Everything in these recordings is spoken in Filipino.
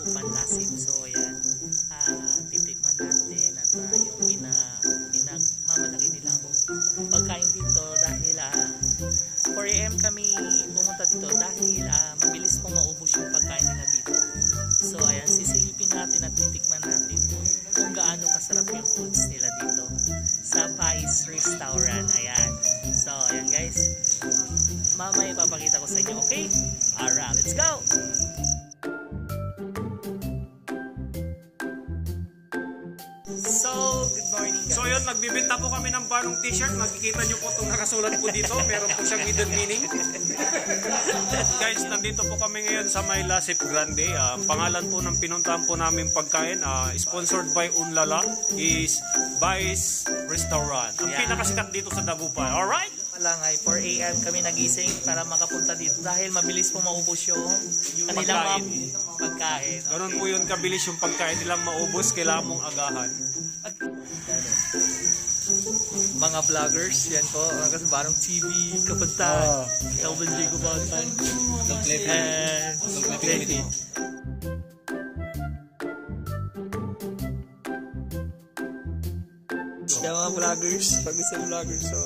Dagupan Lasip. So ayan, titikman natin at yung pinagmamalaki nilang pagkain dito dahil 4 AM kami pumunta dito dahil mabilis pong maubos yung pagkain nila dito. So ayan, sisilipin natin at titikman natin kung gaano kasarap yung foods nila dito sa Bais Restaurant. Ayan. So ayan guys, mamaya ipapakita ko sa inyo. Okay? Alright, let's go! So, good morning guys. So yun, nagbibenta po kami ng banong t-shirt. Makikita nyo po itong nakasulat po dito. Meron po siyang hidden meaning. Guys, nandito po kami ngayon sa may Lasip Grande. Pangalan po ng pinuntahan po namin pagkain, sponsored by Unlala, is Bais Restaurant. Ang pinakasikat dito sa Dagupan. Alright? Lang ay 4 AM kami nagising para makapunta dito dahil mabilis po maubos yung kanilang pagkain. Okay. Ganun po yun, kabilis yung pagkain nilang maubos. Kailangan mong agahan. Mga vloggers, yan po, mga kasabarang TV, Kapunta, Calvin J. Gubantan, and Lady. Kaya mga vloggers, pag-isang vloggers, so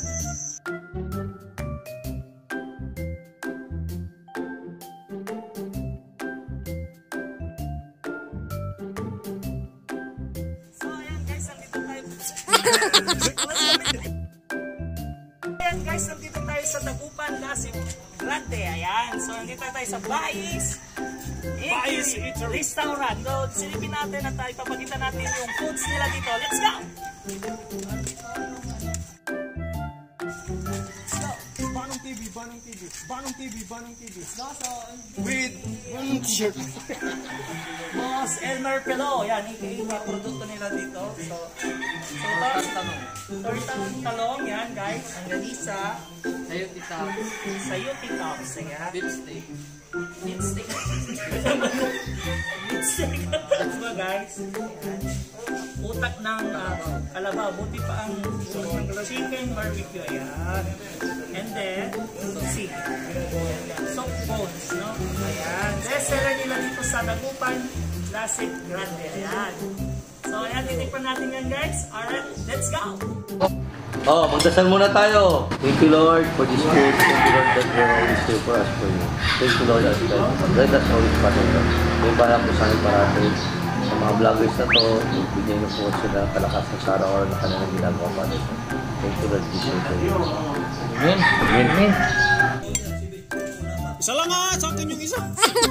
ayan guys, nandito tayo sa Dagupan Lasip Grande. Ayan, so nandito tayo sa Bais Restaurant. So silipin natin at ipapakita natin yung foods nila dito. Let's go! Banong TV. With t-shirt. Boss Elmer Pelo. Yan, yung produkto nila dito. So Tortang talong. Yan guys. Ang ganisa. Sayote tops. Ayan. Beef steak. Diba guys? Ayan. Utak ng kalabaw. Buti pa ang chicken barbecue. Ayan. And then, sisig. Soft bones, no? Ayan. Bestseller nila dito sa Dagupan Lasip Grande. Ayan. So, ayan. Titikpan natin yan, guys. Alright, let's go! Magdasal muna tayo. Thank you, Lord, for this gift. Thank you, Lord, that you are always there for us for you. Thank you, Lord, as well. Let us always pass on. May balak ko sana parating sa mga vloggers na to. Bigyan niyo po sila kalakas sa araw na kanilang ginagawa pa rin. Thank you, Lord, this year for you. Amen. Amen. Isa lang nga! Sa akin yung isa!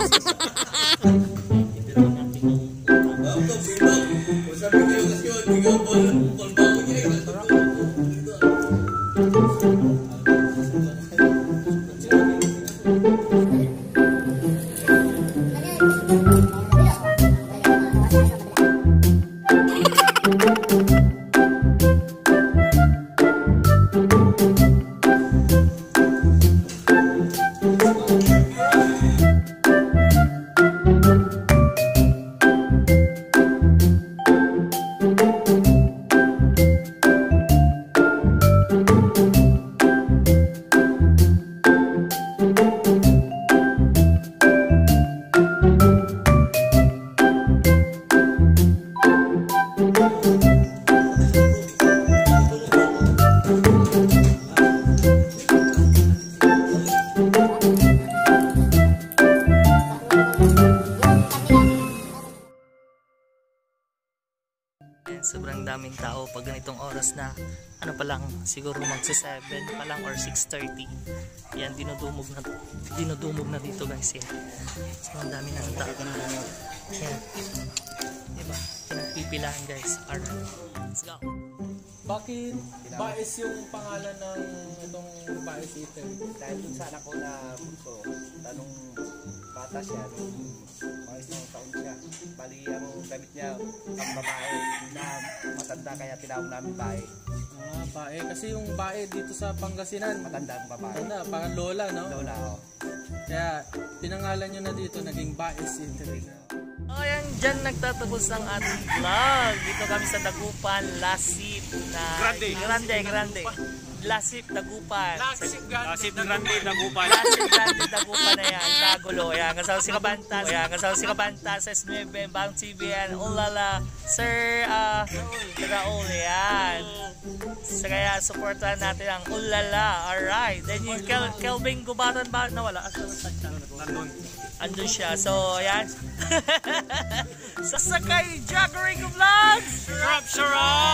Sobrang daming tao pag ganitong oras na ano pa lang, siguro magsa 7 pa lang or 6:30. Yan, dinudumog na dito guys. Yan. Sobrang dami na tao. Yan. Diba? Pinagpipilahan guys. Alright. Let's go. Bakit Bais yung pangalan ng itong Bais Eater? Dahil dun sa anak ko na bunso, tanong bata siya, nung mga isang taon siya. Bali, ang gamit niya, ang babae na matanda, kaya tinawag namin Bae. Bae. Kasi yung Bae dito sa Pangasinan, Matanda ang babae. matanda, parang lola, no? Lola, oh. Kaya pinangalan nyo na dito, naging Bais Eater. Ayan, dyan nagtatapos ang ating vlog. Dito kami sa Dagupan Lasip na Grande. Lasip Dagupan. Lasip Grande Dagupan. Lasip Grande Dagupan na yan. Dagulo. Ayan, kasama si Kabanta. Ayan, kasama si Kabanta sa S9, Bang TV yan. Ulala. Sir Raul. Ayan. So kaya supportan natin ang Ulala. Alright. Then yung Kelvin Gubatan ba nawala? Nandun. Andun siya. So ayan. Sasakay Jaggering Vlogs. Sarap!